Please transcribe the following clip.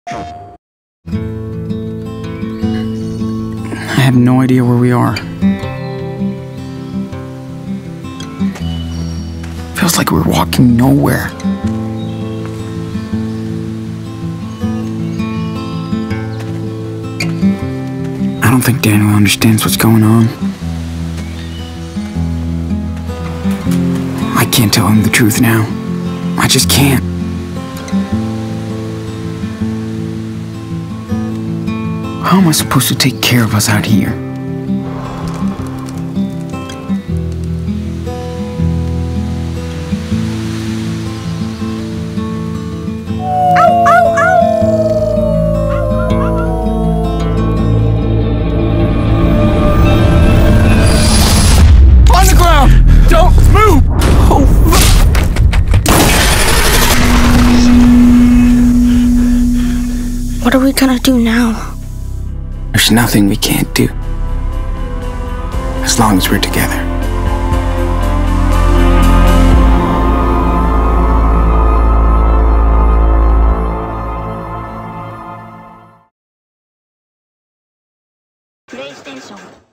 I have no idea where we are. Feels like we're walking nowhere. I don't think Daniel understands what's going on. I can't tell him the truth now. I just can't. How am I supposed to take care of us out here? On the ground! Don't move! Oh. What are we gonna do now? There's nothing we can't do. As long as we're together. PlayStation